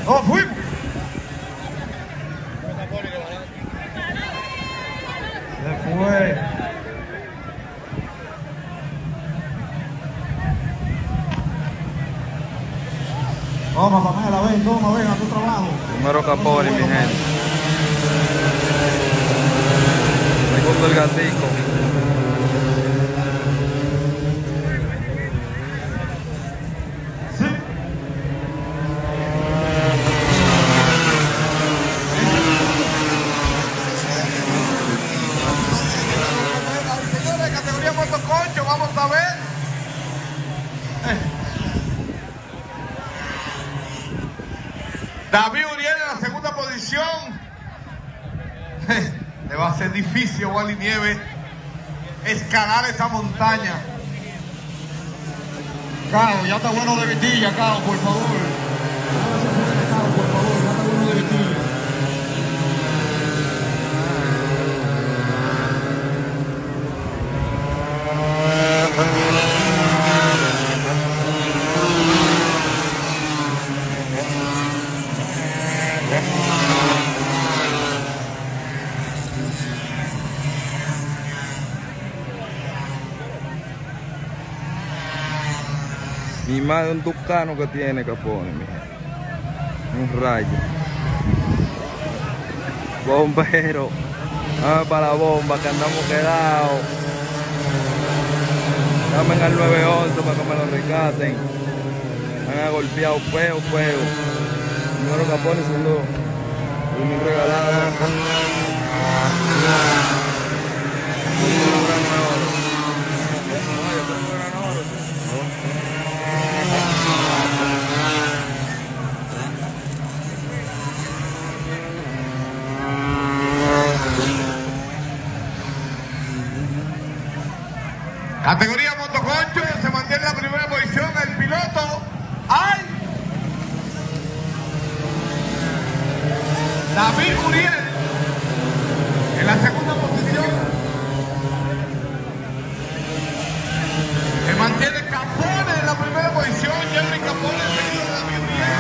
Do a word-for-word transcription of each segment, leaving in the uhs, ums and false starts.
¡Oh, fuimos! Se fue. Toma, Pamela, ven, toma, ven a tu trabajo. Primero Capone, mi gente. Segundo el Gatico. Sí. Señores, categoría motoconcho, vamos a ver. David Uriel en la segunda posición. Le va a ser difícil a Wally Nieves escalar esa montaña. Cao, ya está bueno de vitilla, Cao, por favor. Cao, por favor, ya está bueno de vitilla. Mi madre un tucano que tiene Capone, mi gente. Un rayo. Bombero. Vamos para la bomba que andamos quedados. Llamen al nueve once para que me lo rescaten. Me han golpeado feo, feo. Primero Capone, segundo. Y mi regalado. Categoría motoconcho, se mantiene en la primera posición el piloto. ¡Ay! David Uriel en la segunda posición. Se mantiene Capone en la primera posición. Jerry Capone seguido de David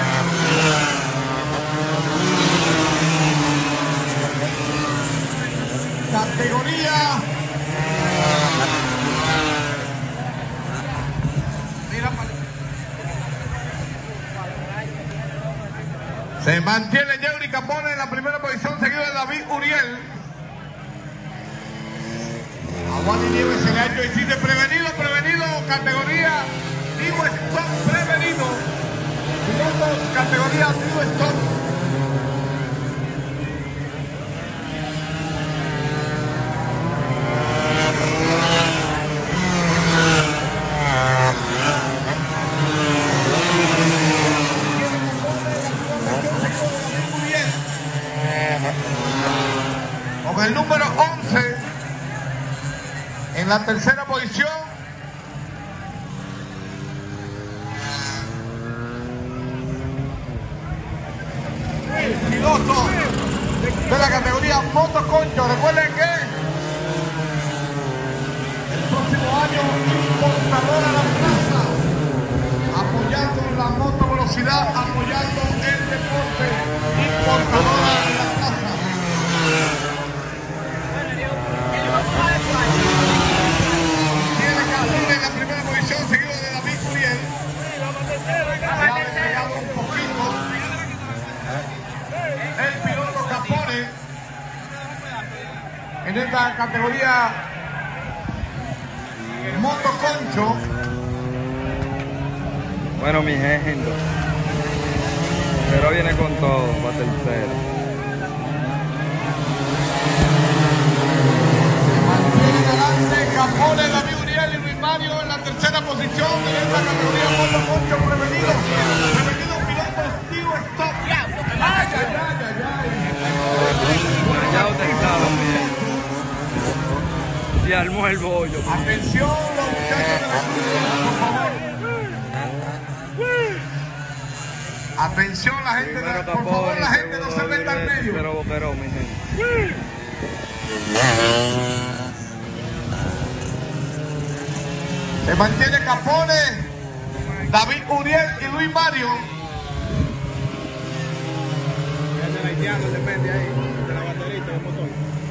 Uriel. Categoría se mantiene Jerry Capone en la primera posición, seguido de David Uriel. A Wally Nieves se le ha hecho decir de prevenido, prevenido, categoría Digo Stop, prevenido. Pilotos, categoría Digo Stop. Con el número once en la tercera posición el piloto de la categoría motoconcho. Recuerden que el próximo año importadora la plaza, apoyando la motovelocidad, apoyando el deporte, importadora de la plaza. Tiene Capone en la primera posición, seguido de David Uriel. Se ha despegado un poquito el piloto Capone en esta categoría motoconcho. Bueno, mi gente. Pero viene con todo para tercero. Capone, David Uriel y Luis Mario en la tercera posición en esta categoría motoconcho prevenido. Prevenido piloto Steve Stop. ¡Ay, ay, ay, ay! Ya usted sabe, mi. Se armó el bollo. Atención, los muchachos de la cruz, por favor. Atención, la gente, de, por favor, la gente no se meta al medio. Pero boquerón, mi gente. Se mantiene Capone, David Uriel y Luis Mario. el haitiano depende ahí, de la baterita del motor.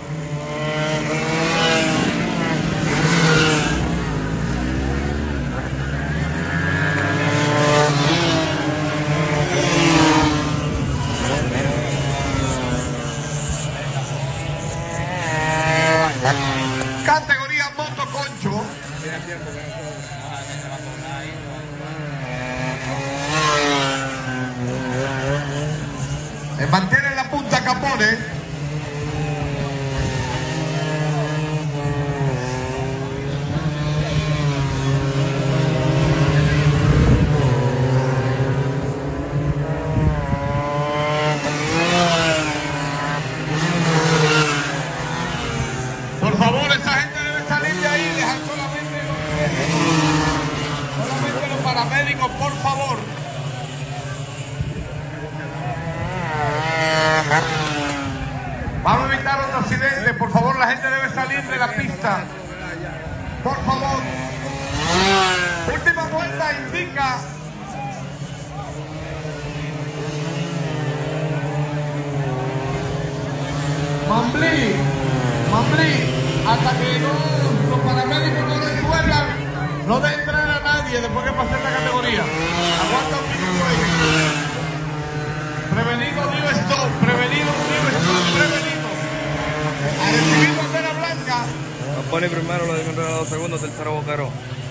Categoría moto concho. Mantiene la punta Capone. Por favor, esa gente debe salir de ahí, dejar solamente los, solamente los paramédicos, por favor. Vamos a evitar otro accidente, por favor, la gente debe salir de la pista. Por favor. Última vuelta indica. Mamblí, Mamblí, hasta que no, los paramédicos no resuelvan, no debe entrar a nadie después que pase esta categoría. Aguanta un minuto ahí. Prevenido, digo stop, prevenido, digo stop, prevenido. A recibir bandera blanca. Capone primero, lo de regalado segundo, tercero Boquerón.